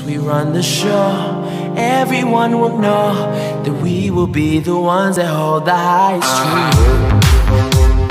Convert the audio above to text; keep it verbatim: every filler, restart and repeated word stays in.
we run the show, everyone will know that we will be the ones that hold the highest truth.